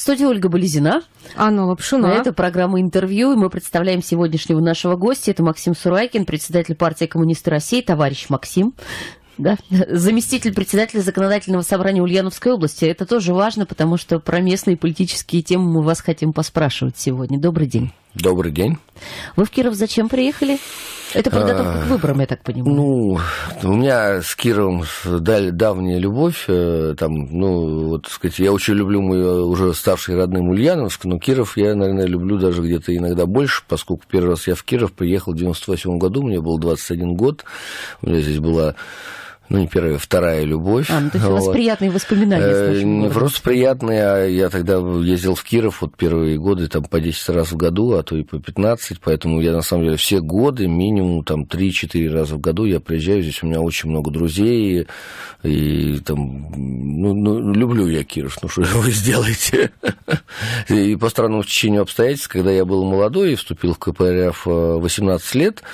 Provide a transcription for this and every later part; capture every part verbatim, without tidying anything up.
В студии Ольга Болезина. Анна Лапшина. Это программа «Интервью», и мы представляем сегодняшнего нашего гостя. Это Максим Сурайкин, председатель партии «Коммунисты России». Товарищ Максим. Да, заместитель председателя Законодательного собрания Ульяновской области. Это тоже важно, потому что про местные политические темы мы вас хотим поспрашивать сегодня. Добрый день. Добрый день. Вы в Киров зачем приехали? Это подготовка а, к выборам, я так понимаю. Ну, у меня с Кировом давняя любовь. Там, ну, вот, так сказать, я очень люблю мой уже ставший родным Ульяновск, но Киров я, наверное, люблю даже где-то иногда больше, поскольку первый раз я в Киров приехал в девяносто восьмом году, мне было двадцать один год, у меня здесь была... Ну, не первая, вторая любовь. А, ну, то есть у вас вот. Приятные воспоминания с нашим Не просто приятные, а я тогда ездил в Киров вот первые годы там по десять раз в году, а то и по пятнадцать, поэтому я на самом деле все годы минимум там три-четыре раза в году я приезжаю, здесь у меня очень много друзей, и, и там, ну, ну, люблю я Киров, ну, что вы сделаете? И по странному течению обстоятельств, когда я был молодой и вступил в КПРФ восемнадцать лет,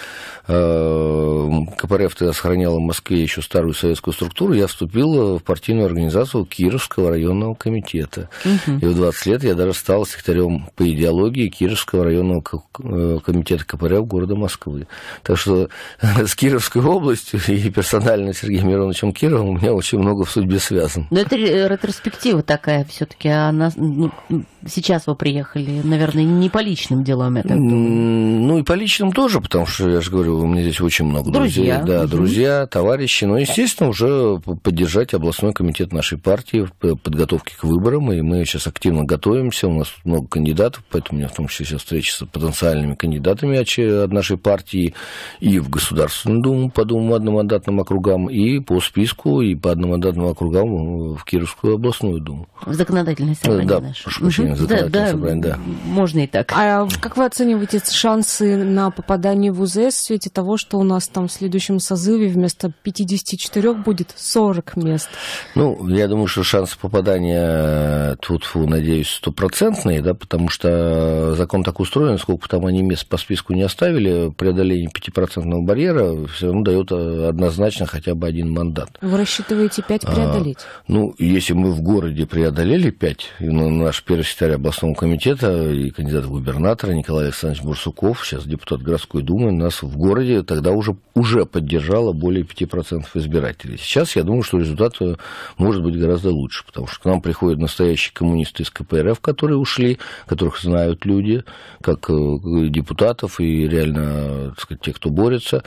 КПРФ тогда сохраняла в Москве еще старую советскую структуру, я вступил в партийную организацию Кировского районного комитета. Угу. И в двадцать лет я даже стал секретарем по идеологии Кировского районного комитета КПРФ города Москвы. Так что с Кировской областью и персонально Сергеем Мироновичем Кировым у меня очень много в судьбе связано. Но это ретроспектива такая все-таки. Она, ну, сейчас вы приехали, наверное, не по личным делам. Я так думаю. Ну и по личным тоже, потому что, я же говорю, у меня здесь очень много друзья. Друзья, да, угу. друзья, товарищи. Но, естественно, уже поддержать областной комитет нашей партии в подготовке к выборам. И мы сейчас активно готовимся. У нас много кандидатов, поэтому у меня в том числе сейчас встреча с потенциальными кандидатами от нашей партии и в Государственную Думу по двум одномандатным округам, и по списку, и по одномандатным округам в Кировскую областную Думу. В законодательное собрание да, наше. прошу прощения, в законодательное да, собрание, да. Можно и так. А как вы оцениваете шансы на попадание в УЗС в свете того, что у нас там в следующем созыве вместо пятидесяти четырёх будет сорок мест? Ну, я думаю, что шансы попадания, тьфу-тьфу, надеюсь, стопроцентные, да, потому что закон так устроен, сколько бы там они мест по списку не оставили, преодоление пятипроцентного барьера все равно дает однозначно хотя бы один мандат. Вы рассчитываете пять преодолеть? А, ну, если мы в городе преодолели пять, и наш первый секретарь областного комитета и кандидат в губернатора Николай Александрович Бурсуков, сейчас депутат городской думы, нас в городе тогда уже, уже поддержало более пяти процентов избирателей. Сейчас я думаю, что результат может быть гораздо лучше, потому что к нам приходят настоящие коммунисты из КПРФ, которые ушли, которых знают люди, как депутатов и реально, так сказать, те, кто борется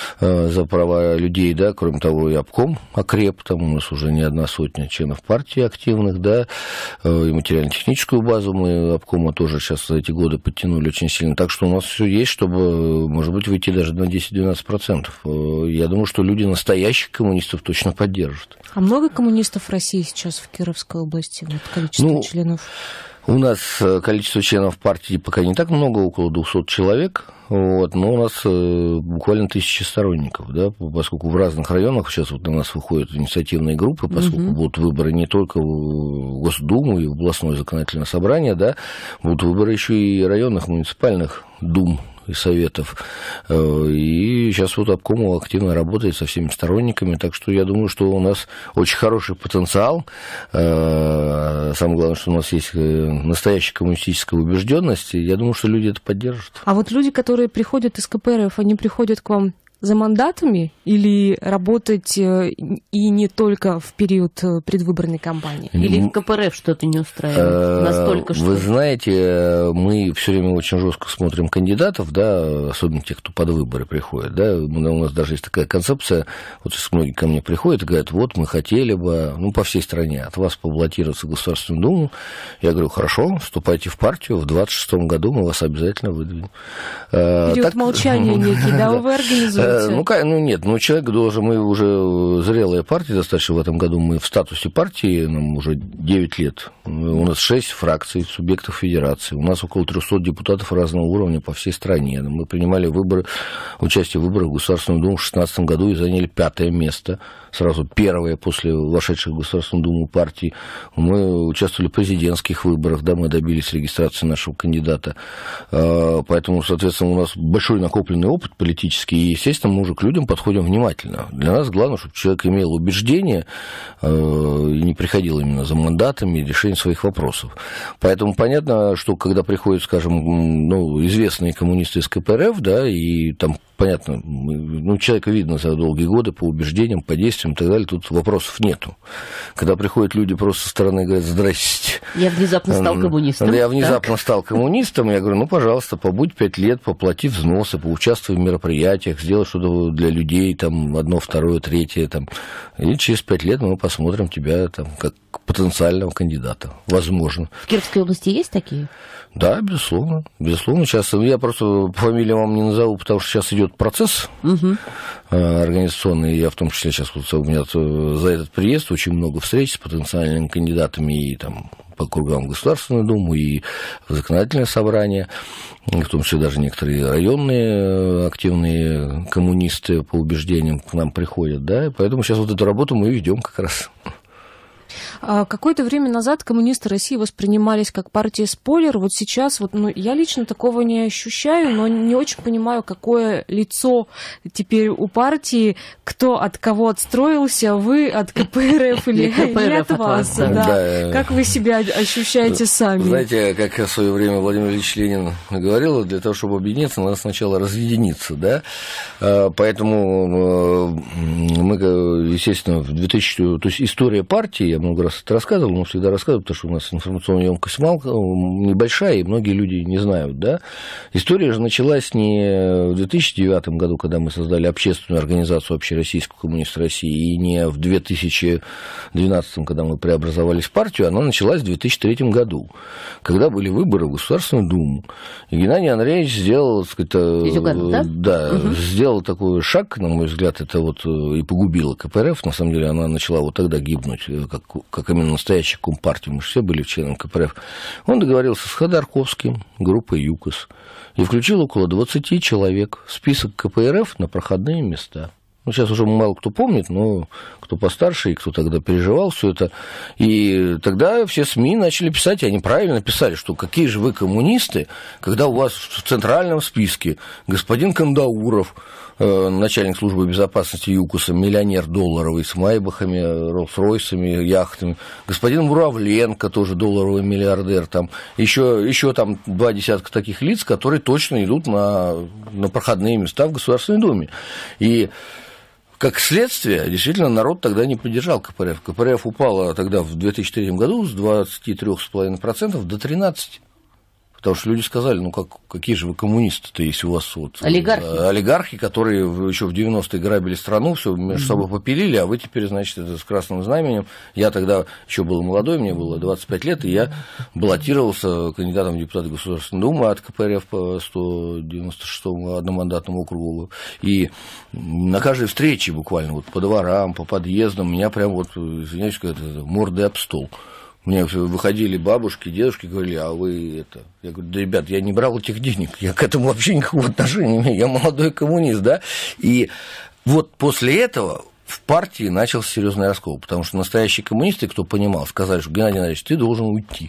за права людей, да, кроме того, и обком окреп, там у нас уже не одна сотня членов партии активных, да, и материально-техническую базу мы обкома тоже сейчас за эти годы подтянули очень сильно, так что у нас все есть, чтобы, может быть, выйти даже на десять-двенадцать процентов. Я думаю, что люди настоящих коммунистов точно поддержат. А много коммунистов в России сейчас в Кировской области? Вот количество ну, членов? У нас количество членов партии пока не так много, около двухсот человек, вот, но у нас буквально тысячи сторонников, да, поскольку в разных районах сейчас вот на нас выходят инициативные группы, поскольку угу. будут выборы не только в Госдуму и в областное законодательное собрание, да, будут выборы еще и районных муниципальных дум и советов. И сейчас вот обком активно работает со всеми сторонниками, так что я думаю, что у нас очень хороший потенциал. Самое главное, что у нас есть настоящая коммунистическая убежденность, и я думаю, что люди это поддержат. А вот люди, которые приходят из КПРФ, они приходят к вам за мандатами или работать и не только в период предвыборной кампании? Или в КПРФ что-то не устраивает настолько, что... Вы знаете, мы все время очень жестко смотрим кандидатов, да, особенно тех, кто под выборы приходит, да, у нас даже есть такая концепция, вот многие ко мне приходят и говорят, вот мы хотели бы, ну, по всей стране от вас побаллотироваться в Государственную Думу. Я говорю, хорошо, вступайте в партию, в двадцать шестом году мы вас обязательно выдвинем. Период так... молчания некий, да, вы организуете? Ну, ну, нет, ну, человек должен, мы уже зрелая партия достаточно в этом году, мы в статусе партии, нам уже девять лет, у нас шесть фракций, субъектов федерации, у нас около трехсот депутатов разного уровня по всей стране, мы принимали выборы, участие в выборах в Государственную Думу в две тысячи шестнадцатом году и заняли пятое место, сразу первое после вошедших в Государственную Думу партий, мы участвовали в президентских выборах, да, мы добились регистрации нашего кандидата, поэтому, соответственно, у нас большой накопленный опыт политический, и, естественно, естественно, мы уже к людям подходим внимательно. Для нас главное, чтобы человек имел убеждение и не приходил именно за мандатами и решением своих вопросов. Поэтому понятно, что когда приходят, скажем, ну, известные коммунисты из ка пэ эр эф, да, и там, понятно, ну, человека видно за долгие годы по убеждениям, по действиям и так далее, тут вопросов нету. Когда приходят люди просто со стороны и говорят: здрасте. Я внезапно стал коммунистом. Я внезапно так. стал коммунистом, я говорю: ну, пожалуйста, побудь пять лет, поплати взносы, поучаствуй в мероприятиях, сделай что-то для людей, там, одно, второе, третье, там, и через пять лет мы посмотрим тебя там как потенциального кандидата. Возможно. В Кировской области есть такие? Да, безусловно. Безусловно. Сейчас я просто фамилию вам не назову, потому что сейчас идет процесс угу. организационный. Я в том числе сейчас вот у меня за этот приезд очень много встреч с потенциальными кандидатами и там по кругам в Государственную Думу и в законодательное собрание, в том числе даже некоторые районные активные коммунисты по убеждениям к нам приходят, да, и поэтому сейчас вот эту работу мы ведем как раз. Какое-то время назад коммунисты России воспринимались как партия-спойлер. Вот сейчас вот, ну, я лично такого не ощущаю, но не очень понимаю, какое лицо теперь у партии, кто от кого отстроился, вы от ка пэ эр эф или, или от вас. Да. Да. Как вы себя ощущаете сами? Знаете, как в свое время Владимир Ильич Ленин говорил, для того, чтобы объединиться, надо сначала разъединиться. Да? Поэтому мы, естественно, в двухтысячном... То есть история партии, я много раз это рассказывал, но всегда рассказываю, потому что у нас информационная емкость небольшая, и многие люди не знают, да. История же началась не в две тысячи девятом году, когда мы создали общественную организацию Общероссийского коммуниста России, и не в две тысячи двенадцатом, когда мы преобразовались в партию, она началась в две тысячи третьем году, когда были выборы в Государственную Думу. И Геннадий Андреевич сделал, так сказать, Изюган, да? Да, угу. сделал такой шаг, на мой взгляд, это вот и погубило ка пэ эр эф, на самом деле она начала вот тогда гибнуть, как как именно настоящая компартия, мы же все были членами ка пэ эр эф, он договорился с Ходорковским, группой ЮКОС, и включил около двадцати человек в список ка пэ эр эф на проходные места. Ну, сейчас уже мало кто помнит, но кто постарше и кто тогда переживал все это. И тогда все СМИ начали писать, и они правильно писали, что какие же вы коммунисты, когда у вас в центральном списке господин Кандауров, начальник службы безопасности ЮКОСа, миллионер долларовый, с майбахами, Роллс-Ройсами, яхтами, господин Муравленко, тоже долларовый миллиардер, там, еще, еще там два десятка таких лиц, которые точно идут на, на проходные места в Государственной Думе. И как следствие, действительно, народ тогда не поддержал ка пэ эр эф. ка пэ эр эф упала тогда в две тысячи третьем году с двадцати трёх целых пяти десятых процента до тринадцати процентов. Потому что люди сказали: ну как, какие же вы коммунисты-то, если у вас вот олигархи, олигархи, которые еще в девяностые грабили страну, все между собой попилили, а вы теперь, значит, это с красным знаменем. Я тогда еще был молодой, мне было двадцать пять лет, и я баллотировался кандидатом в депутаты Государственной Думы от ка пэ эр эф по сто девяносто шестому одномандатному округу. И на каждой встрече буквально вот по дворам, по подъездам меня прям вот, извиняюсь, мордой об стол. Мне выходили бабушки, дедушки, говорили: а вы это... Я говорю: да, ребят, я не брал этих денег, я к этому вообще никакого отношения не имею, я молодой коммунист, да. И вот после этого в партии начался серьезный раскол, потому что настоящие коммунисты, кто понимал, сказали, что Геннадий Андреевич, ты должен уйти.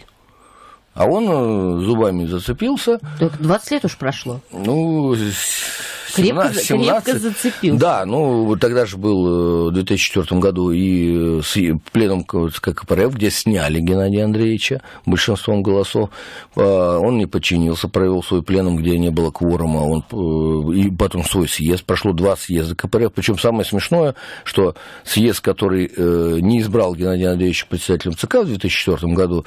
А он зубами зацепился. Так двадцать лет уж прошло. Ну... Крепко, крепко зацепился. Да, ну, тогда же был в две тысячи четвёртом году и пленум ка пэ эр эф, где сняли Геннадия Андреевича большинством голосов. Он не подчинился, провел свой пленум, где не было кворума, он, и потом свой съезд. Прошло два съезда ка пэ эр эф. Причем самое смешное, что съезд, который не избрал Геннадия Андреевича председателем ЦК в две тысячи четвёртом году,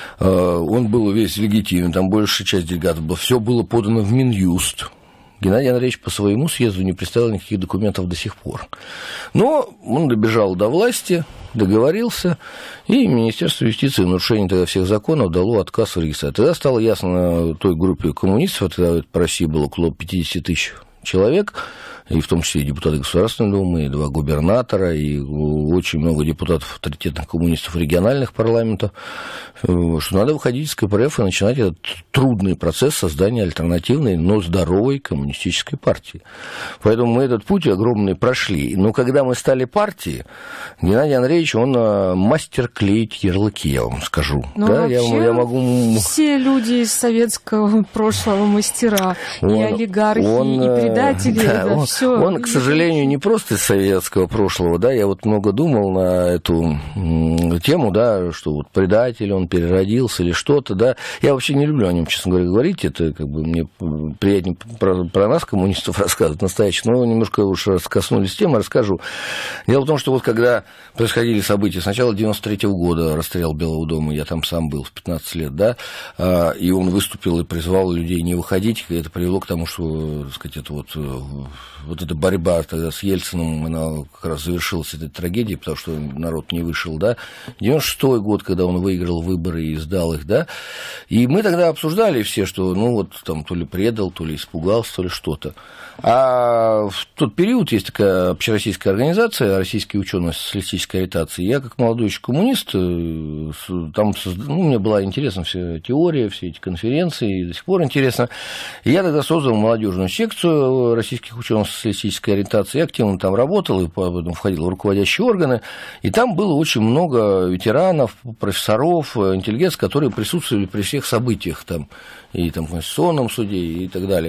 он был весь легитимен, там большая часть делегатов была, все было подано в Минюст. Геннадий Андреевич по своему съезду не представил никаких документов до сих пор. Но он добежал до власти, договорился, и Министерство юстиции в нарушении тогда всех законов дало отказ в регистрации. Тогда стало ясно той группе коммунистов, тогда по России было около пятьдесят тысяч человек, и в том числе и депутаты Государственной Думы, и два губернатора, и очень много депутатов авторитетных коммунистов региональных парламентов, что надо выходить из ка пэ эр эф и начинать этот трудный процесс создания альтернативной, но здоровой коммунистической партии. Поэтому мы этот путь огромный прошли. Но когда мы стали партией, Геннадий Андреевич, он мастер клеить ярлыки, я вам скажу. Но да, я, я могу... все люди из советского прошлого мастера, он, и олигархи, он, и предатели, да, да, он, все. Он, к сожалению, не просто из советского прошлого, да, я вот много думал на эту тему, да, что вот предатель, он переродился или что-то, да. Я вообще не люблю о нем, честно говоря, говорить, это как бы мне приятнее про, про нас, коммунистов, рассказывать настоящих, но немножко уж раз коснулись темы, расскажу. Дело в том, что вот когда происходили события, сначала девяносто третьего года расстрел Белого дома, я там сам был в пятнадцать лет, да, и он выступил и призвал людей не выходить, и это привело к тому, что, так сказать, это вот, вот эта борьба тогда с Ельциным, она как раз завершилась этой трагедией, потому что народ не вышел, да. девяносто шестой год, когда он выиграл выборы и сдал их, да, и мы тогда обсуждали все, что, ну, вот там то ли предал, то ли испугался, то ли что-то. А в тот период есть такая общероссийская организация, российские ученые социалистической ориентации. Я, как молодой еще коммунист, там, ну, мне была интересна вся теория, все эти конференции, и до сих пор интересно. И я тогда создал молодежную секцию российских ученых социалистической ориентации. Я активно там работал и потом входил в руководящие органы. И там было очень много ветеранов, профессоров, интеллигенций, которые присутствовали при всех событиях там, и там, в Конституционном суде и так далее.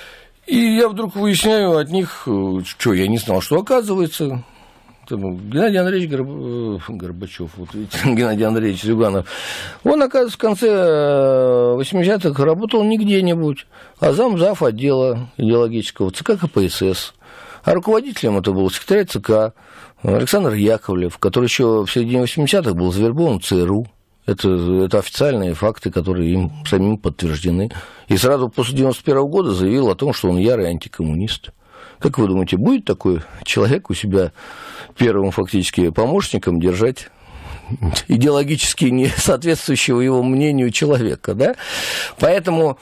И я вдруг выясняю от них, что я не знал, что оказывается, Геннадий Андреевич Горб... Горбачев, вот видите, Геннадий Андреевич Зюганов, он, оказывается, в конце восьмидесятых работал не где-нибудь, а замзав отдела идеологического ЦК КПСС. А руководителем это был секретарь ЦК Александр Яковлев, который еще в середине восьмидесятых был завербован в ЦРУ. Это, это официальные факты, которые им самим подтверждены. И сразу после девяносто первого года заявил о том, что он ярый антикоммунист. Как вы думаете, будет такой человек у себя первым фактически помощником держать идеологически не соответствующего его мнению человека, да? Поэтому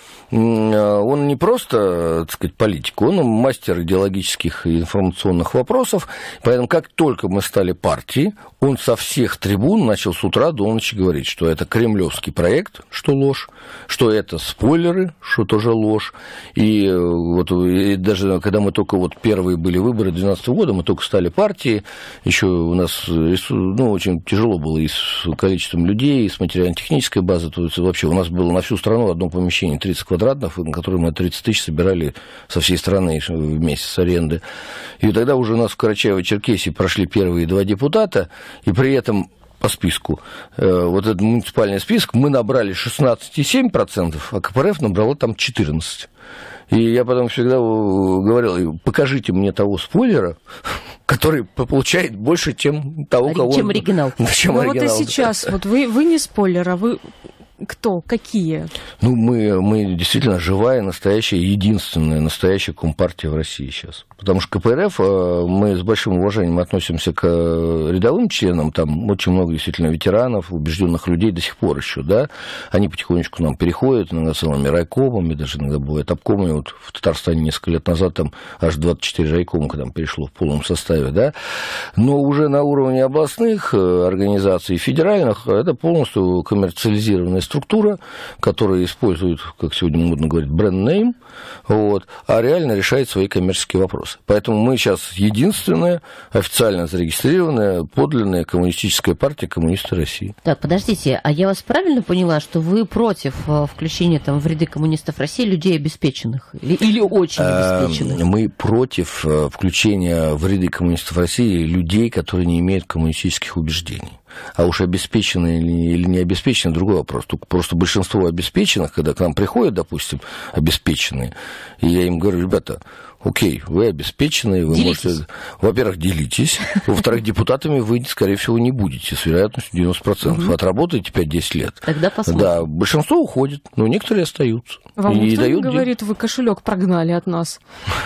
он не просто, так сказать, политик, он мастер идеологических и информационных вопросов. Поэтому как только мы стали партией, он со всех трибун начал с утра до ночи говорить, что это кремлевский проект, что ложь, что это спойлеры, что тоже ложь. И вот и даже когда мы только вот первые были выборы две тысячи двенадцатого года, мы только стали партией, еще у нас, ну, очень тяжело было и с количеством людей, и с материально-технической базой. То есть вообще у нас было на всю страну одно помещение тридцать квадратных, на которое мы тридцать тысяч собирали со всей страны вместе с аренды. И тогда уже у нас в Карачаево-Черкесии прошли первые два депутата, и при этом по списку, вот этот муниципальный список, мы набрали шестнадцать целых семь десятых процента, а КПРФ набрало там четырнадцать процентов. И я потом всегда говорил, покажите мне того спойлера, который получает больше, чем того, кого... Чем оригинал. Чем ну оригинал. Вот и сейчас, вот вы, вы не спойлер, а вы... Кто? Какие? Ну, мы, мы действительно живая, настоящая, единственная настоящая компартия в России сейчас. Потому что КПРФ, мы с большим уважением относимся к рядовым членам, там очень много действительно ветеранов, убежденных людей до сих пор еще, да, они потихонечку к нам переходят, иногда целыми райкомами, даже иногда бывает обкомами, вот в Татарстане несколько лет назад там аж двадцать четыре райкома, когда перешло в полном составе, да, но уже на уровне областных организаций, федеральных, это полностью коммерциализированная структура, которая использует, как сегодня модно говорить, бренд-нейм, вот, а реально решает свои коммерческие вопросы. Поэтому мы сейчас единственная официально зарегистрированная подлинная коммунистическая партия коммунисты России. Так, подождите, а я вас правильно поняла, что вы против включения там, в ряды коммунистов России людей обеспеченных? Или, или очень обеспеченных? Мы против включения в ряды коммунистов России людей, которые не имеют коммунистических убеждений. А уж обеспеченные или не обеспеченные, другой вопрос. Только просто большинство обеспеченных, когда к нам приходят, допустим, обеспеченные, и я им говорю, ребята, окей, вы обеспеченные, вы делитесь. можете, во-первых, делитесь, во-вторых, депутатами вы, скорее всего, не будете, с вероятностью девяносто процентов. Угу. Отработаете пять-десять лет. Тогда посмотрим. Да, большинство уходит, но некоторые остаются. Вам и никто дают не говорит, вы кошелек прогнали от нас?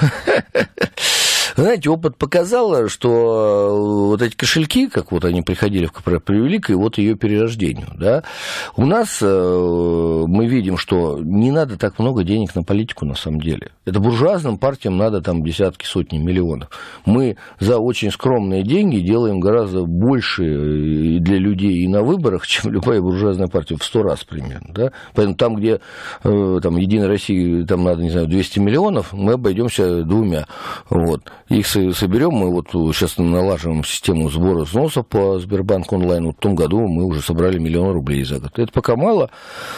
Знаете, опыт показал, что вот эти кошельки, как вот они приходили в КПРФ, привели к вот ее перерождению. Да? У нас мы видим, что не надо так много денег на политику на самом деле. Это буржуазным партиям надо там десятки, сотни миллионов. Мы за очень скромные деньги делаем гораздо больше для людей и на выборах, чем любая буржуазная партия, в сто раз примерно. Да? Поэтому там, где там, Единой России там надо, не знаю, двести миллионов, мы обойдемся двумя. Вот. их соберем, мы вот сейчас налаживаем систему сбора взносов по Сбербанк онлайн. Вот в том году мы уже собрали миллион рублей за год. Это пока мало.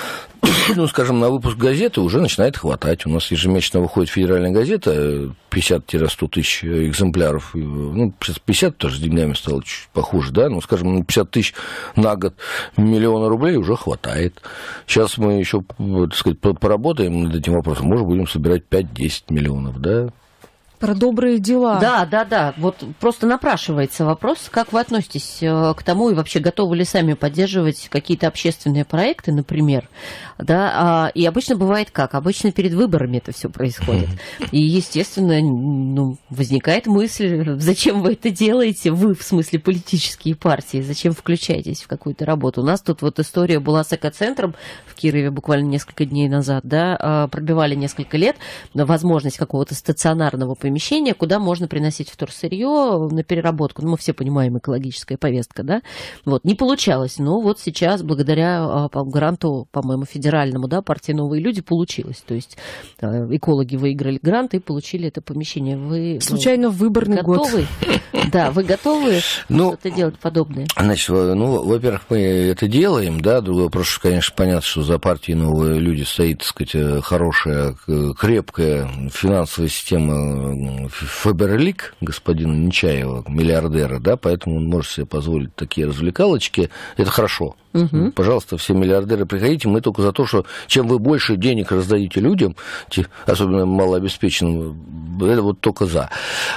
Ну, скажем, на выпуск газеты уже начинает хватать. У нас ежемесячно выходит федеральная газета, пятьдесят-сто тысяч экземпляров. Ну, сейчас пятьдесят, тоже с деньгами стало чуть похуже, да, ну, скажем, пятьдесят тысяч на год, миллиона рублей уже хватает. Сейчас мы еще, так сказать, поработаем над этим вопросом, может, будем собирать пять-десять миллионов, да. Про добрые дела. Да, да, да. Вот просто напрашивается вопрос, как вы относитесь к тому и вообще готовы ли сами поддерживать какие-то общественные проекты, например, да, и обычно бывает как? Обычно перед выборами это все происходит. И, естественно, ну, возникает мысль, зачем вы это делаете, вы, в смысле, политические партии, зачем включаетесь в какую-то работу? У нас тут вот история была с экоцентром в Кирове буквально несколько дней назад, да, пробивали несколько лет возможность какого-то стационарного помещения, помещение, куда можно приносить вторсырье на переработку. Ну, мы все понимаем, экологическая повестка, да? Вот, не получалось. Но вот сейчас, благодаря по гранту, по-моему, федеральному, да, партии «Новые люди» получилось. То есть экологи выиграли грант и получили это помещение. Вы случайно ну, выборный готовы? Год. Да, вы готовы ну, что-то делать подобное? Значит, ну, во-первых, мы это делаем, да, другой вопрос, конечно, понятно, что за партией «Новые люди» стоит, так сказать, хорошая, крепкая финансовая система Фаберлик, господина Нечаева, миллиардера, да, поэтому он может себе позволить такие развлекалочки. Это хорошо. Угу. Пожалуйста, все миллиардеры, приходите. Мы только за то, что чем вы больше денег раздадите людям, особенно малообеспеченным, это вот только за.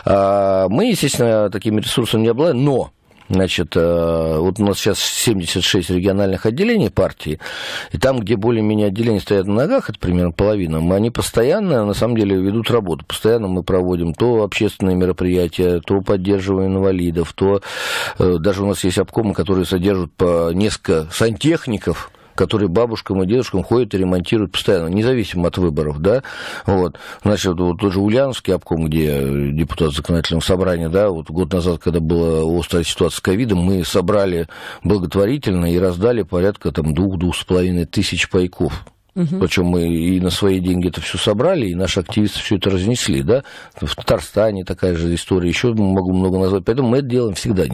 Мы, естественно, такими ресурсами не обладаем, но... Значит, вот у нас сейчас семьдесят шесть региональных отделений партии, и там, где более-менее отделения стоят на ногах, это примерно половина, они постоянно, на самом деле, ведут работу. Постоянно мы проводим то общественные мероприятия, то поддерживаем инвалидов, то даже у нас есть обкомы, которые содержат по несколько сантехников, которые бабушкам и дедушкам ходят и ремонтируют постоянно, независимо от выборов, да, вот, значит, вот тот же Ульяновский обком, где депутат законодательного собрания, да, вот год назад, когда была острая ситуация с ковидом, мы собрали благотворительно и раздали порядка там двух-двух с половиной тысяч пайков. Угу. Причем мы и на свои деньги это все собрали, и наши активисты все это разнесли, да. В Татарстане такая же история, еще могу много назвать. Поэтому мы это делаем всегда.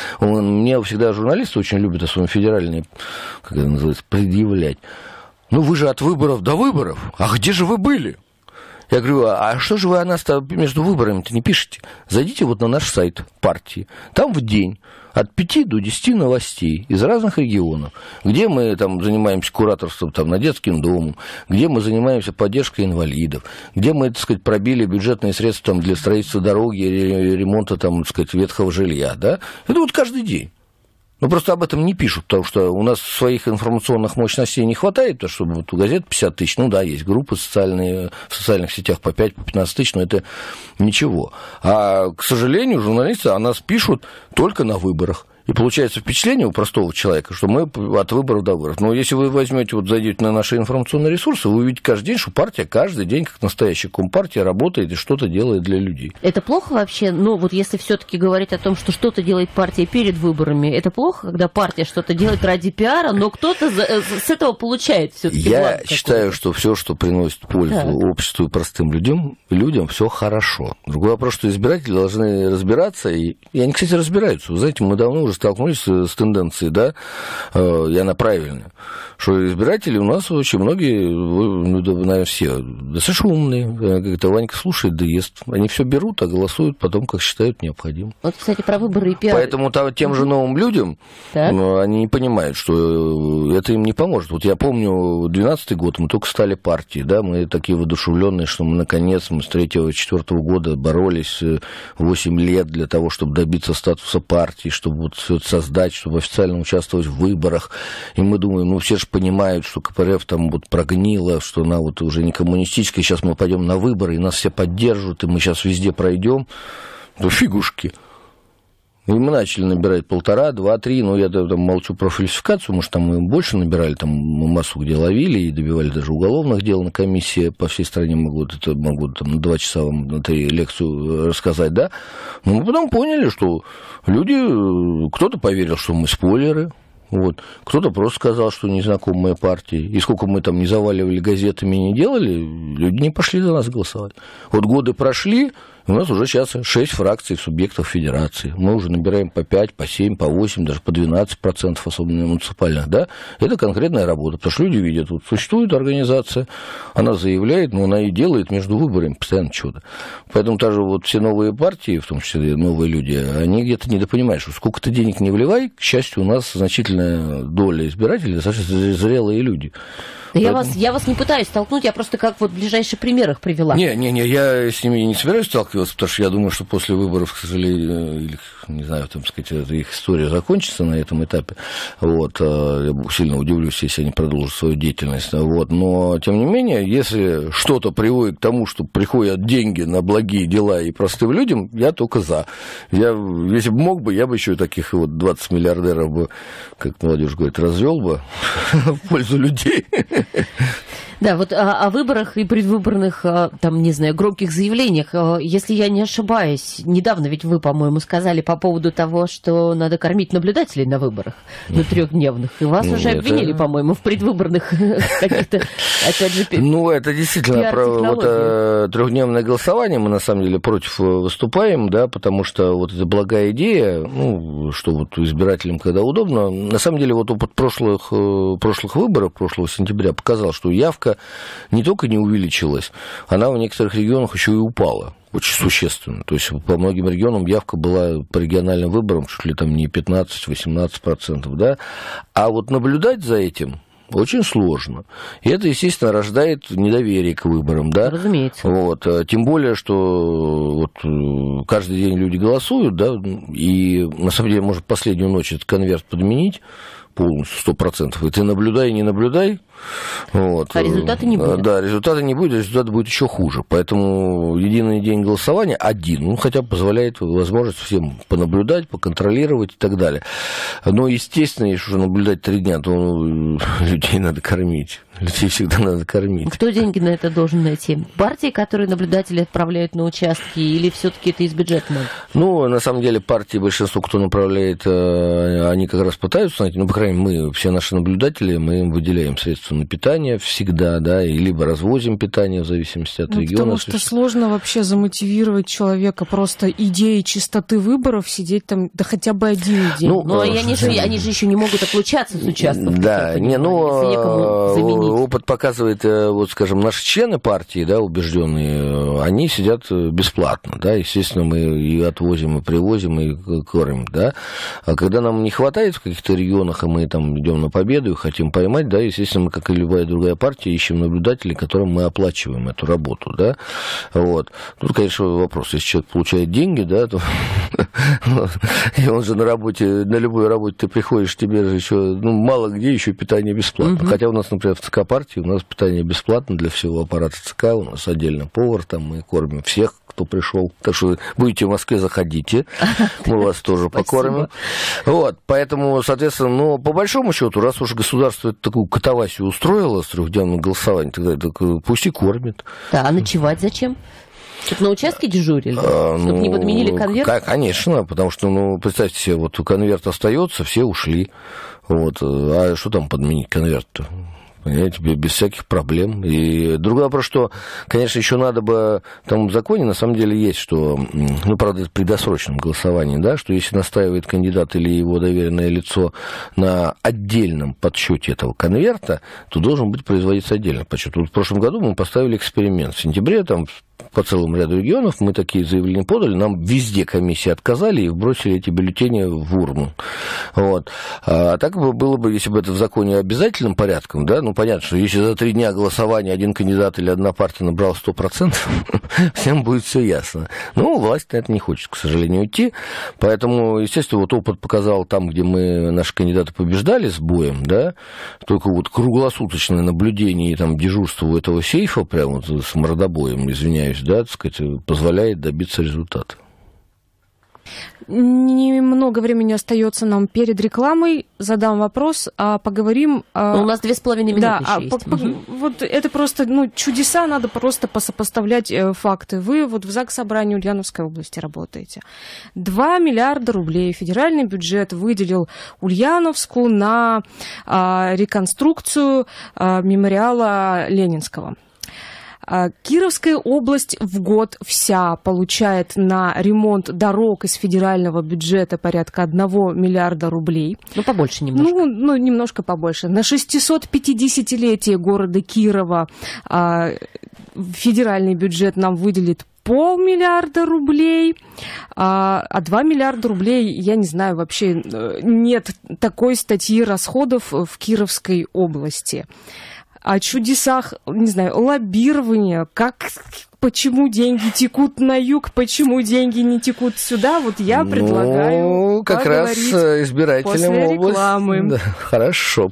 Мне всегда журналисты очень любят, особенно федеральные, как это называется, предъявлять. Ну, вы же от выборов до выборов. А где же вы были? Я говорю, а что же вы о нас между выборами-то не пишете? Зайдите вот на наш сайт партии. Там в день от пяти до десяти новостей из разных регионов, где мы там занимаемся кураторством там, на детским домом, где мы занимаемся поддержкой инвалидов, где мы, так сказать, пробили бюджетные средства там, для строительства дороги, ремонта там, так сказать, ветхого жилья. Да? Это вот каждый день. Но просто об этом не пишут, потому что у нас своих информационных мощностей не хватает, потому что вот у газет пятьдесят тысяч, ну да, есть группы социальные, в социальных сетях по пять-пятнадцать тысяч, но это ничего. А, к сожалению, журналисты о нас пишут только на выборах. И получается впечатление у простого человека, что мы от выборов до выборов. Но если вы возьмете, вот зайдете на наши информационные ресурсы, вы увидите каждый день, что партия каждый день, как настоящая компартия, работает и что-то делает для людей. Это плохо вообще? Ну, вот если все-таки говорить о том, что что-то делает партия перед выборами, это плохо, когда партия что-то делает ради пиара, но кто-то с этого получает все-таки. Я считаю, что все, что приносит пользу так. обществу и простым людям, людям, все хорошо. Другой вопрос, что избиратели должны разбираться, и, и они, кстати, разбираются. Вы знаете, мы давно уже столкнулись с тенденцией, да, и она правильная, что избиратели у нас очень многие, ну, наверное, все достаточно умные, как это Ванька слушает, да ест. Они все берут, а голосуют потом, как считают необходимым. Вот, кстати, про выборы и пиар. Поэтому тем же новым людям, ну, они не понимают, что это им не поможет. Вот я помню, двенадцатый год, мы только стали партией, да, мы такие воодушевленные, что мы, наконец, мы с третьего-четвёртого года боролись восемь лет для того, чтобы добиться статуса партии, чтобы вот все это создать, чтобы официально участвовать в выборах. И мы думаем, ну, все же понимают, что КПРФ там вот прогнила, что она вот уже не коммунистическая, сейчас мы пойдем на выборы, и нас все поддержат, и мы сейчас везде пройдем. Ну, фигушки. И мы начали набирать полтора, два, три, ну, я там молчу про фальсификацию, может, там мы больше набирали, там мы массу где ловили и добивали даже уголовных дел на комиссии по всей стране, могу, это, могу там на два часа вам на три лекцию рассказать, да. Но мы потом поняли, что люди, кто-то поверил, что мы спойлеры, вот. Кто-то просто сказал, что незнакомые партии. И сколько мы там не заваливали газетами и не делали, люди не пошли за нас голосовать. Вот годы прошли, У нас уже сейчас шесть фракций в субъектах федерации. Мы уже набираем по пять, по семь, по восемь, даже по двенадцать процентов, особенно муниципальных, да. Это конкретная работа, потому что люди видят, вот существует организация, она заявляет, но она и делает между выборами постоянно чудо. Поэтому даже вот все новые партии, в том числе новые люди, они где-то недопонимают, что сколько ты денег не вливай, к счастью, у нас значительная доля избирателей, достаточно зрелые люди. Я, Поэтому... вас, я вас не пытаюсь столкнуть, я просто как вот ближайший пример их привела. Не, не, не, я с ними не собираюсь сталкиваться, потому что я думаю, что после выборов, к сожалению, или, не знаю, там сказать, их история закончится на этом этапе. Вот, я сильно удивлюсь, если они продолжат свою деятельность. Вот, но, тем не менее, если что-то приводит к тому, что приходят деньги на благие дела и простым людям, я только за. Я, если бы мог бы, я бы еще таких вот двадцать миллиардеров бы, как молодежь говорит, развел бы в пользу людей. Да, вот о, о выборах и предвыборных, там, не знаю, громких заявлениях, если я не ошибаюсь, недавно ведь вы, по-моему, сказали по поводу того, что надо кормить наблюдателей на выборах, на трехдневных, и вас ну, уже это... обвинили, по-моему, в предвыборных каких-то, опять же, ну, это действительно про вот, трехдневное голосование, мы, на самом деле, против выступаем, да, потому что вот эта благая идея, ну, что вот избирателям, когда удобно, на самом деле, вот опыт прошлых, прошлых выборов, прошлого сентября показал, что явка не только не увеличилась, она в некоторых регионах еще и упала. Очень существенно. То есть по многим регионам явка была по региональным выборам чуть ли там не пятнадцать-восемнадцать процентов, да. А вот наблюдать за этим очень сложно. И это, естественно, рождает недоверие к выборам, да. Разумеется. Вот. Тем более, что вот каждый день люди голосуют, да, и на самом деле может последнюю ночь этот конверт подменить полностью, сто процентов. И ты наблюдай, не наблюдай. Вот. А результата не будет. Да, результата не будет, результат будет еще хуже. Поэтому единый день голосования один, ну, хотя бы позволяет возможность всем понаблюдать, поконтролировать и так далее. Но, естественно, если уже наблюдать три дня, то людей надо кормить. Людей всегда надо кормить. Кто деньги на это должен найти? Партии, которые наблюдатели отправляют на участки, или все-таки это из бюджета? Ну, на самом деле, партии, большинство, кто направляет, они как раз пытаются найти, ну, по крайней мере, мы, все наши наблюдатели, мы им выделяем средства на питание всегда, да, и либо развозим питание в зависимости от ну, региона. Потому что сложно вообще замотивировать человека просто идеей чистоты выборов сидеть там, да хотя бы один день. Ну, но они же, они же еще не могут отлучаться с участков. Да, не, ну, опыт показывает, вот, скажем, наши члены партии, да, убежденные, они сидят бесплатно, да, естественно, мы и отвозим, и привозим, и кормим, да. А когда нам не хватает в каких-то регионах, и мы там идем на победу и хотим поймать, да, естественно, мы, как и любая другая партия, ищем наблюдателей, которым мы оплачиваем эту работу, да. Вот. Тут, конечно, вопрос, если человек получает деньги, да, то и он же на работе, на любой работе ты приходишь, тебе же еще, ну, мало где еще питание бесплатно. Хотя у нас, например, в ЦК партии у нас питание бесплатно для всего аппарата ЦК, у нас отдельно повар, там мы кормим всех, кто пришел. Так что будете в Москве, заходите, мы вас тоже покормим. Вот, поэтому, соответственно, ну, по большому счету, раз уж государство такую катавасию устроило с трехдневным голосованием, тогда так, пусть и кормит. Да, а ночевать зачем? Чтобы на участке дежурили? А, чтобы ну, не подменили конверт? Конечно, потому что, ну, представьте себе, вот конверт остается, все ушли. Вот, а что там подменить конверт-то? Понимаете, без всяких проблем. И другой вопрос, что, конечно, еще надо бы, там в законе на самом деле есть, что, ну, правда, это при досрочном голосовании, да, что если настаивает кандидат или его доверенное лицо на отдельном подсчете этого конверта, то должен быть производиться отдельный подсчет. Вот в прошлом году мы поставили эксперимент. В сентябре там по целому ряду регионов мы такие заявления подали, нам везде комиссии отказали и бросили эти бюллетени в урну. Вот. А так бы было бы, если бы это в законе обязательным порядком, да, ну, понятно, что если за три дня голосования один кандидат или одна партия набрала сто процентов, всем будет все ясно. Но власть на это не хочет, к сожалению, идти. Поэтому, естественно, вот опыт показал там, где мы, наши кандидаты побеждали с боем, да, только вот круглосуточное наблюдение и там дежурство у этого сейфа, прямо вот с мордобоем, извиняюсь, да, так сказать, позволяет добиться результата. Немного времени остается нам перед рекламой. Задам вопрос, а поговорим... Но у нас две с половиной минуты да, еще а, есть. По, по, вот это просто, ну, чудеса, надо просто посопоставлять э, факты. Вы вот в Заксобрании Ульяновской области работаете. Два миллиарда рублей федеральный бюджет выделил Ульяновску на э, реконструкцию э, мемориала Ленинского. Кировская область в год вся получает на ремонт дорог из федерального бюджета порядка одного миллиарда рублей. Ну, побольше немножко. Ну, ну немножко побольше. На шестьсот пятидесятилетие города Кирова а, федеральный бюджет нам выделит полмиллиарда рублей, а, а два миллиарда рублей, я не знаю, вообще нет такой статьи расходов в Кировской области. О чудесах, не знаю, лоббирования, как, почему деньги текут на юг, почему деньги не текут сюда, вот я ну, предлагаю как раз избирателям после области. Рекламы. Да, хорошо.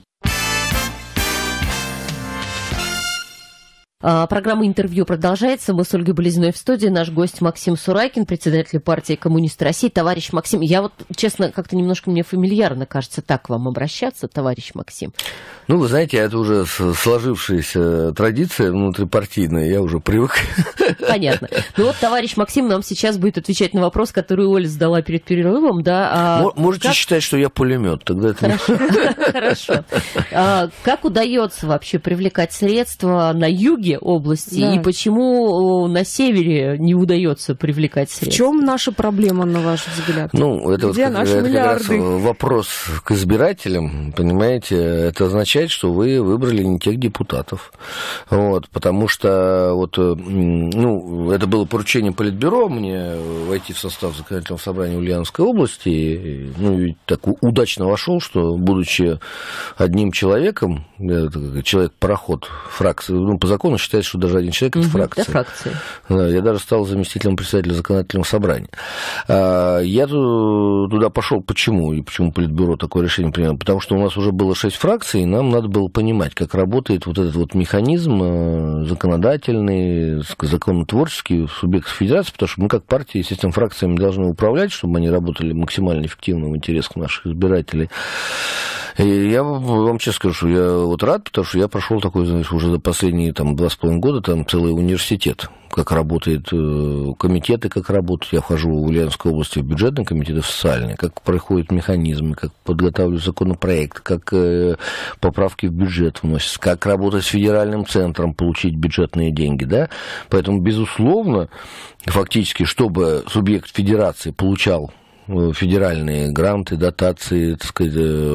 Программа «Интервью» продолжается. Мы с Ольгой Болезиной в студии. Наш гость Максим Сурайкин, председатель партии «Коммунисты России». Товарищ Максим, я вот, честно, как-то немножко мне фамильярно кажется так к вам обращаться, товарищ Максим. Ну, вы знаете, это уже сложившаяся традиция внутрипартийная, я уже привык. Понятно. Ну вот товарищ Максим нам сейчас будет отвечать на вопрос, который Оля задала перед перерывом. Да, а можете как... считать, что я пулемет. Тогда это... Хорошо. Хорошо. А как удается вообще привлекать средства на юге области, да. И почему на севере не удается привлекать средства? В чем наша проблема, на ваш взгляд? Ну, это, Где вот, наши это миллиарды? Как раз вопрос к избирателям, понимаете, это означает, что вы выбрали не тех депутатов. Вот, потому что вот, ну, это было поручение Политбюро мне войти в состав законодательного собрания Ульяновской области. И, ну, и так удачно вошел, что, будучи одним человеком, человек-пароход фракции, ну, по закону считается, что даже один человек – это фракция. Это фракция. Да, я даже стал заместителем председателя законодательного собрания. Я туда пошел почему? И почему Политбюро такое решение приняло? Потому что у нас уже было шесть фракций, и нам надо было понимать, как работает вот этот вот механизм законодательный, законотворческий в субъектах федерации, потому что мы как партия, естественно, фракциями должны управлять, чтобы они работали максимально эффективно в интересах наших избирателей. И я вам честно скажу, что я вот рад, потому что я прошел такой, знаешь, уже за последние там, два с половиной года там целый университет, как работают комитеты, как работают. Я вхожу в Ульяновской области в бюджетный комитет и в социальный, как проходят механизмы, как подготавливаю законопроект, как поправки в бюджет вносятся, как работать с федеральным центром, получить бюджетные деньги, да. Поэтому, безусловно, фактически, чтобы субъект федерации получал федеральные гранты, дотации, так сказать,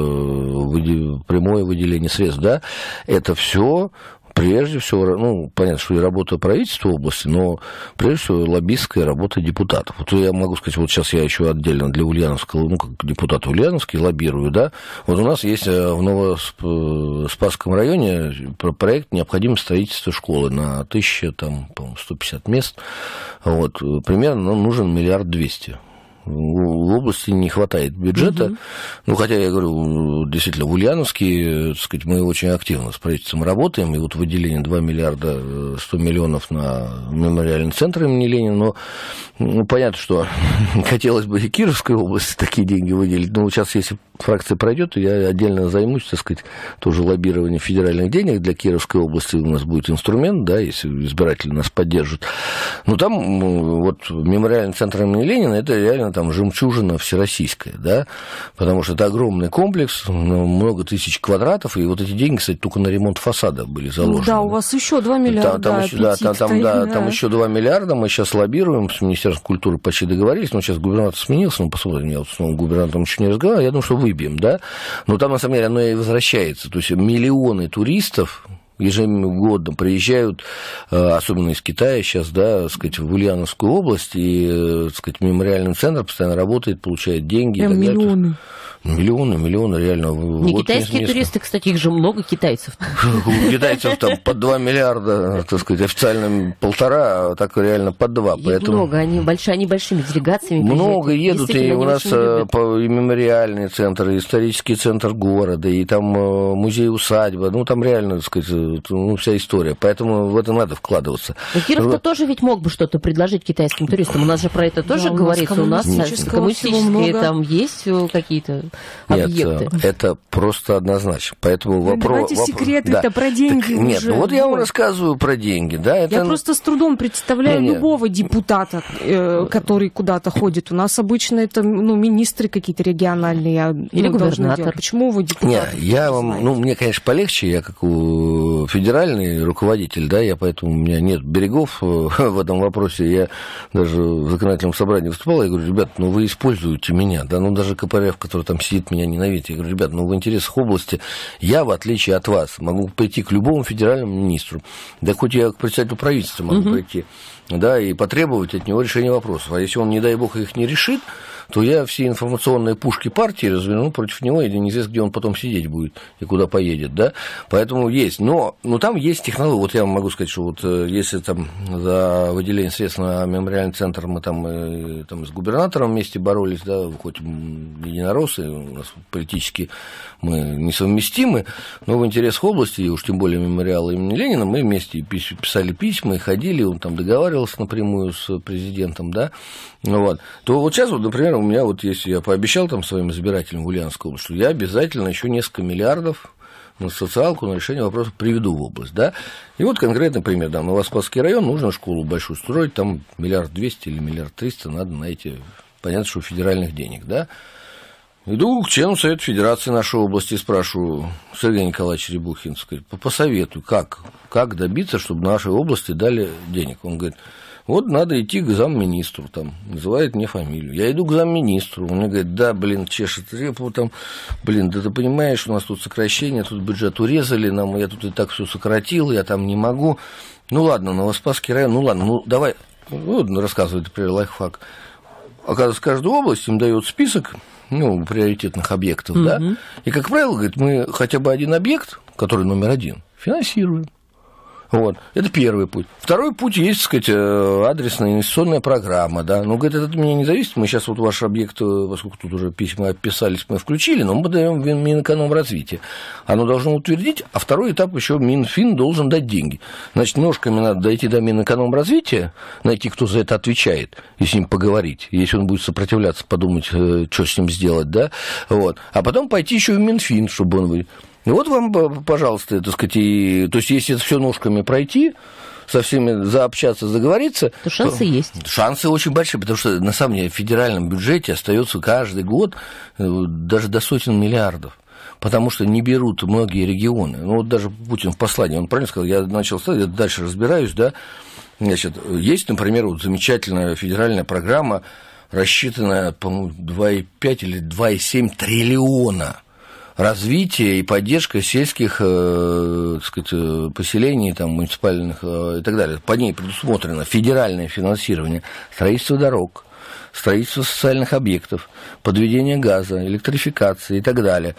прямое выделение средств, да, это все прежде всего, ну, понятно, что и работа правительства области, но прежде всего лоббистская работа депутатов. Вот я могу сказать, вот сейчас я еще отдельно для Ульяновского, ну, как депутат Ульяновский, лоббирую, да, вот у нас есть в Новоспасском районе проект необходимого строительства школы на тысячу, там, по-моему, сто пятьдесят мест, вот, примерно нам нужен миллиард двести. В области не хватает бюджета. Угу. Ну, хотя, я говорю, действительно, в Ульяновске, так сказать, мы очень активно с правительством работаем, и вот выделение два миллиарда сто миллионов на мемориальный центр имени Ленина, но ну, понятно, что хотелось бы и Кировской области такие деньги выделить, но сейчас, если фракция пройдет, то я отдельно займусь, так сказать, тоже лоббированием федеральных денег для Кировской области. У нас будет инструмент, да, если избиратели нас поддержат. Но там вот мемориальный центр имени Ленина, это реально там жемчужина всероссийская, да, потому что это огромный комплекс, много тысяч квадратов, и вот эти деньги, кстати, только на ремонт фасада были заложены. Да, у вас еще два миллиарда. Там, там, еще, да, там, там, да, да. там еще два миллиарда, мы сейчас лоббируем, с Министерством культуры почти договорились, но сейчас губернатор сменился, ну, посмотрим, я вот с новым губернатором еще не разговаривал, я думаю, что выбьем, да, но там, на самом деле, оно и возвращается, то есть миллионы туристов ежегодно приезжают, особенно из Китая сейчас, да, так сказать, в Ульяновскую область, и, так сказать, мемориальный центр постоянно работает, получает деньги. Прям миллионы. Миллионы, миллионы, реально. Не вот китайские туристы, кстати, их же много китайцев. У китайцев там по два миллиарда, так сказать, официально полтора, а так реально по два. Их много, они большими делегациями. Много едут, и у нас и мемориальный центр, и исторический центр города, и там музей-усадьба, ну там реально, так сказать, ну, вся история. Поэтому в это надо вкладываться. Но Киров-то тоже ведь мог бы что-то предложить китайским туристам. У нас же про это тоже говорится. У нас коммунистические там есть какие-то объекты. Нет, это просто однозначно. Поэтому вопрос... Давайте секреты-то да. про деньги так, уже. Нет, ну вот я вам рассказываю про деньги. Да, это... Я просто с трудом представляю нет, любого нет. депутата, э, который куда-то ходит. У нас обычно это ну, министры какие-то региональные. Или ну, губернатор. Почему вы депутат? Нет, я вам... Ну, мне, конечно, полегче. Я как у федеральный руководитель, да, я поэтому, у меня нет берегов в этом вопросе, я даже в законодательном собрании выступал, я говорю, ребят, ну вы используете меня, да, ну даже КПРФ, который там сидит, меня ненавидит, я говорю, ребят, ну в интересах области я, в отличие от вас, могу прийти к любому федеральному министру, да хоть я к председателю правительства могу угу. прийти, да, и потребовать от него решения вопросов, а если он, не дай бог, их не решит, то я все информационные пушки партии разверну против него, и неизвестно, где он потом сидеть будет и куда поедет, да, поэтому есть, но, но там есть технология, вот я могу сказать, что вот если там за выделение средств на мемориальный центр мы там, и, там с губернатором вместе боролись, да, хоть единороссы, у нас политически мы несовместимы, но в интересах области, и уж тем более мемориала имени Ленина, мы вместе писали письма и ходили, он там договаривался напрямую с президентом, да, вот, то вот сейчас вот, например, у меня вот есть, я пообещал там своим избирателям в Ульяновской области, что я обязательно еще несколько миллиардов на социалку, на решение вопросов приведу в область, да, и вот конкретный пример, да, Новоспасский район, нужно школу большую строить, там миллиард двести или миллиард триста надо на эти, понятно, что федеральных денег, да. Иду к члену Совета Федерации нашей области и спрашиваю, Сергей Николаевич Рябухин, посоветуй, как, как добиться, чтобы нашей области дали денег. Он говорит, вот надо идти к замминистру, там, называет мне фамилию. Я иду к замминистру, он мне говорит, да, блин, чешет репу, там, блин, да ты понимаешь, у нас тут сокращение, тут бюджет урезали, нам, я тут и так все сократил, я там не могу. Ну ладно, Новоспасский район, ну ладно, ну давай, вот рассказывает, например, лайфхак. Оказывается, каждая область им дает список, ну, приоритетных объектов, mm-hmm. да, и, как правило, говорит, мы хотя бы один объект, который номер один, финансируем. Вот. Это первый путь. Второй путь есть, так сказать, адресная инвестиционная программа, да. Ну, говорит, это от меня не зависит. Мы сейчас вот ваш объект, поскольку тут уже письма отписались, мы включили, но мы даем Минэкономразвитие. Оно должно утвердить, а второй этап еще Минфин должен дать деньги. Значит, ножками надо дойти до Минэкономразвития, найти, кто за это отвечает, и с ним поговорить. Если он будет сопротивляться, подумать, что с ним сделать, да. Вот. А потом пойти еще в Минфин, чтобы он... И вот вам, пожалуйста, так сказать, и, то есть, если это все ножками пройти, со всеми заобщаться, заговориться, то шансы то, есть. Шансы очень большие, потому что, на самом деле, в федеральном бюджете остается каждый год даже до сотен миллиардов. Потому что не берут многие регионы. Ну, вот даже Путин в послании, он правильно сказал, я начал, я дальше разбираюсь, да, значит, есть, например, вот замечательная федеральная программа, рассчитанная, по-моему, два и пять или два и семь триллиона. Развитие и поддержка сельских, э, так сказать, поселений, там, муниципальных э, и так далее. По ней предусмотрено федеральное финансирование, строительство дорог, строительство социальных объектов, подведение газа, электрификации и так далее.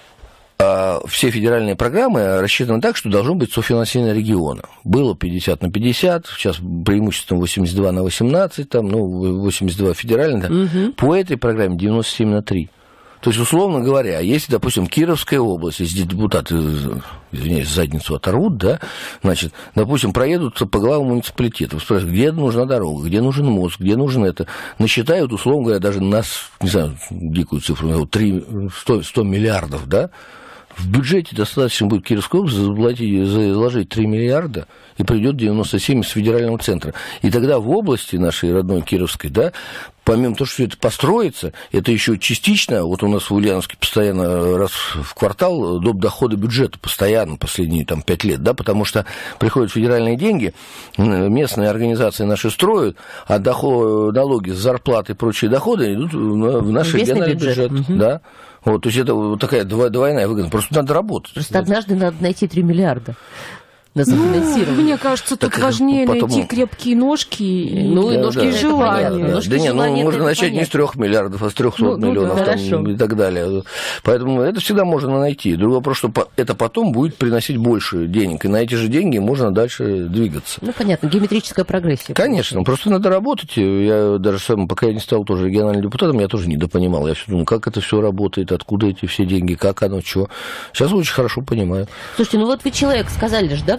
А все федеральные программы рассчитаны так, что должно быть софинансирование региона. Было пятьдесят на пятьдесят, сейчас преимущественно восемьдесят два на восемнадцать, там, ну, восемьдесят два федеральных. Да. Угу. По этой программе девяносто семь на три. То есть, условно говоря, если, допустим, Кировская область, если депутаты, извиняюсь, задницу оторвут, да, значит, допустим, проедут по главам муниципалитетов, спрашивают, где нужна дорога, где нужен мост, где нужно это, насчитают, условно говоря, даже на, не знаю, дикую цифру, три, сто, сто миллиардов, да, в бюджете достаточно будет Кировской области заплатить, заложить три миллиарда, и придет девяносто семь из федерального центра. И тогда в области нашей родной Кировской, да, помимо того, что все это построится, это еще частично, вот у нас в Ульяновске постоянно раз в квартал доп. Дохода бюджета постоянно последние там пять лет, да, потому что приходят федеральные деньги, местные организации наши строят, а доход, налоги с зарплаты и прочие доходы идут в наш региональный бюджет, бюджет. Угу. Да. Вот, то есть это вот такая двойная выгода. Просто надо работать. Просто однажды надо найти три миллиарда. На зафинансирование. Ну, мне кажется, тут так, важнее потом... найти крепкие ножки ну, и, да, ножки да, и желания. Да, ножки да не, ну, можно начать понятно. не с трех миллиардов, а с трехсот ну, миллионов ну, да, там, и так далее. Поэтому это всегда можно найти. Другой вопрос, что это потом будет приносить больше денег. И на эти же деньги можно дальше двигаться. Ну, понятно, геометрическая прогрессия. Конечно, просто надо работать. Я даже сам, пока я не стал тоже региональным депутатом, я тоже недопонимал. Я все думал, как это все работает, откуда эти все деньги, как оно, что. Сейчас очень хорошо понимаю. Слушайте, ну вот вы человек, сказали же, да,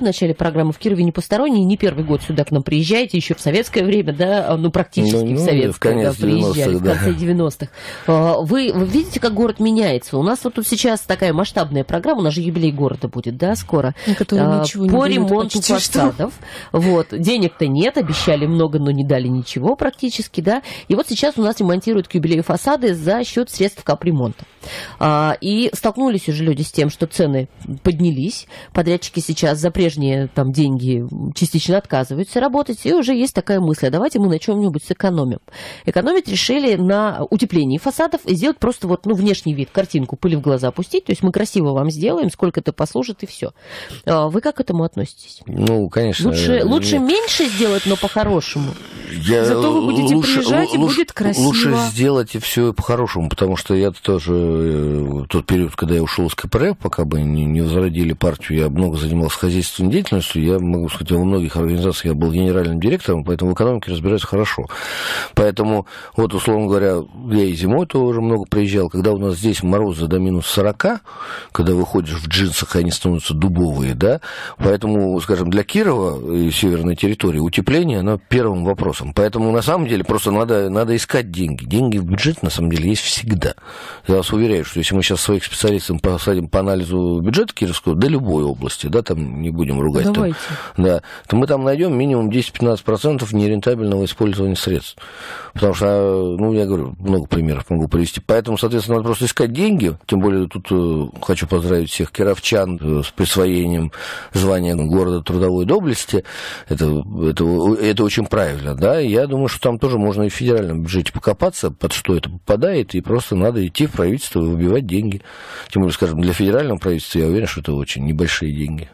в начале программы, в Кирове не посторонние, не первый год сюда к нам приезжаете, еще в советское время, да, ну, практически ну, в советское, ну, да, приезжали, в конце девяностых. Вы, вы видите, как город меняется? У нас вот тут сейчас такая масштабная программа, у нас же юбилей города будет, да, скоро, а, по ремонту фасадов. Вот. Денег-то нет, обещали много, но не дали ничего практически, да. И вот сейчас у нас ремонтируют к юбилею фасады за счет средств капремонта. А, и столкнулись уже люди с тем, что цены поднялись, подрядчики сейчас за прежние там деньги частично отказываются работать, и уже есть такая мысль, а давайте мы на чем-нибудь сэкономим. Экономить решили на утеплении фасадов и сделать просто вот, ну, внешний вид, картинку, пыль в глаза опустить, то есть мы красиво вам сделаем, сколько это послужит и все. А вы как к этому относитесь? Ну, конечно. Лучше, лучше меньше сделать, но по-хорошему. Я... Зато вы будете лучше, приезжать, и лучше, будет красиво. Лучше сделать и все по-хорошему, потому что я тоже, тот период, когда я ушел из КПРФ, пока бы не, не возродили партию, я много занимался хозяйственной деятельностью, я могу сказать, во многих организациях я был генеральным директором, поэтому в экономике разбираюсь хорошо. Поэтому, вот, условно говоря, я и зимой тоже много приезжал, когда у нас здесь морозы до минус сорока, когда выходишь в джинсах, они становятся дубовые, да, поэтому, скажем, для Кирова и северной территории утепление, оно первым вопросом. Поэтому, на самом деле, просто надо, надо искать деньги. Деньги в бюджете, на самом деле, есть всегда. Я вас уверяю, что если мы сейчас своих специалистов посадим по анализу бюджета Кировского, да любой области, да, там не будем ругать, там, да, то мы там найдем минимум десять-пятнадцать процентов нерентабельного использования средств. Потому что, ну, я говорю, много примеров могу привести. Поэтому, соответственно, надо просто искать деньги. Тем более, тут э, хочу поздравить всех кировчан э, с присвоением звания города трудовой доблести. Это, это, это очень правильно, да. И я думаю, что там тоже можно и в федеральном бюджете покопаться, под что это попадает, и просто надо идти в правительство и выбивать деньги. Тем более, скажем, для федерального правительства я уверен, что это очень небольшие деньги.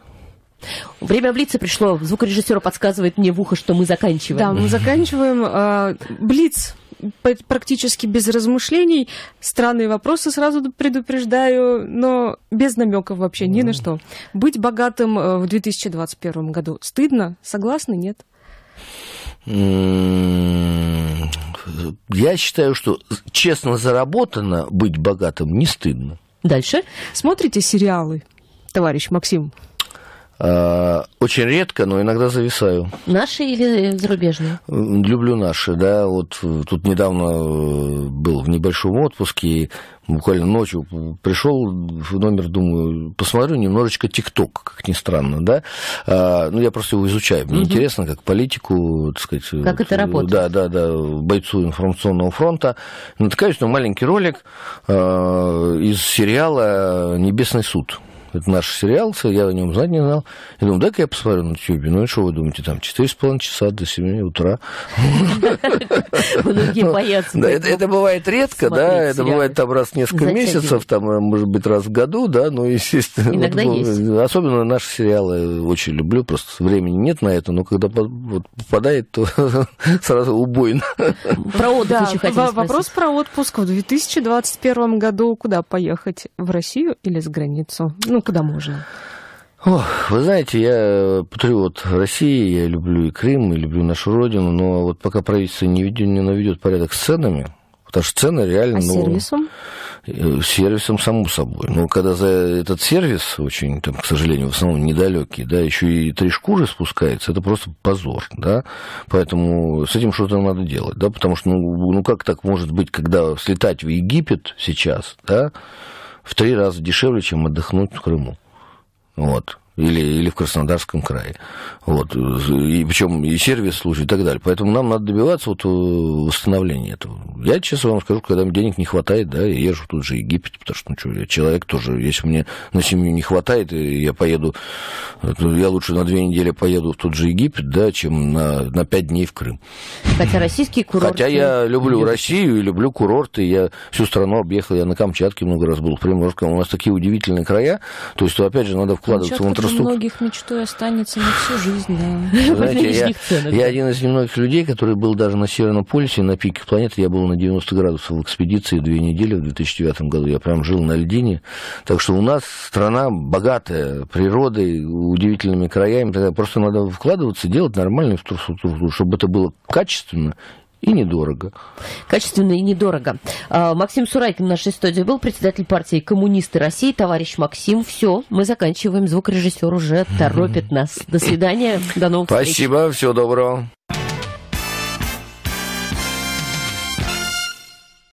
Время Блица пришло. Звукорежиссер подсказывает мне в ухо, что мы заканчиваем. Да, мы заканчиваем. Блиц практически без размышлений. Странные вопросы, сразу предупреждаю, но без намеков вообще ни на что. Быть богатым в две тысячи двадцать первом году стыдно? Согласны? Нет? Я считаю, что честно заработано быть богатым не стыдно. Дальше. Смотрите сериалы, товарищ Максим? Очень редко, но иногда зависаю. Наши или зарубежные? Люблю наши, да. Вот тут недавно был в небольшом отпуске, и буквально ночью пришел в номер, думаю, посмотрю немножечко ТикТок, как ни странно, да. А, ну, я просто его изучаю. Мне mm-hmm. интересно, как политику, так сказать... Как вот, это работает. Да, да, да, бойцу информационного фронта. Натыкаюсь на маленький ролик а, из сериала «Небесный суд». Это наш сериал, я о нем знать не знал. Я думаю, дай-ка я посмотрю на Ютьюбе. Ну и что вы думаете, там четыре с половиной часа до семи утра. Многие боятся. Это бывает редко, да, это бывает там раз в несколько месяцев, там, может быть, раз в году, да, ну, естественно. Иногда есть. Особенно наши сериалы очень люблю, просто времени нет на это, но когда попадает, то сразу убойно. Про отдых еще хотели спросить. Вопрос про отпуск. В две тысячи двадцать первом году куда поехать? В Россию или за границу? Ну, куда можно? Ох, вы знаете, я патриот России, я люблю и Крым, и люблю нашу родину, но вот пока правительство не, ведет, не наведет порядок с ценами, потому что цены реально... А ну, сервисом? Сервисом, само собой. Но когда за этот сервис, очень, там, к сожалению, в основном недалекий, да, еще и три шкуры спускается, это просто позор, да, поэтому с этим что-то надо делать, да, потому что, ну, ну как так может быть, когда слетать в Египет сейчас, да, в три раза дешевле, чем отдохнуть в Крыму. Вот. Или, или в Краснодарском крае. Вот. И причем и сервис служит и так далее. Поэтому нам надо добиваться вот восстановления этого. Я, честно вам скажу, когда мне денег не хватает, да, я езжу в тот же Египет, потому что, ну что, я человек тоже, если мне на семью не хватает, и я поеду, я лучше на две недели поеду в тот же Египет, да, чем на, на пять дней в Крым. Хотя российские курорты... Хотя я люблю Россию и люблю курорты, я всю страну объехал, я на Камчатке много раз был, в Приморском, у нас такие удивительные края, то есть, опять же, надо вкладываться в инфраструктуру. У многих мечтой останется на всю жизнь, да. Знаете, я, ценах, я да. один из немногих людей, который был даже на Северном полюсе, на пике планеты. Я был на девяносто градусов в экспедиции две недели в две тысячи девятом году. Я прям жил на льдине. Так что у нас страна богатая природой, удивительными краями. Тогда просто надо вкладываться, делать нормальную инфраструктуру, чтобы это было качественно и недорого. Качественно и недорого. Максим Сурайкин в нашей студии был, председатель партии «Коммунисты России». Товарищ Максим, все, мы заканчиваем. Звукорежиссер уже торопит нас. До свидания, до новых встреч. Спасибо, всего доброго.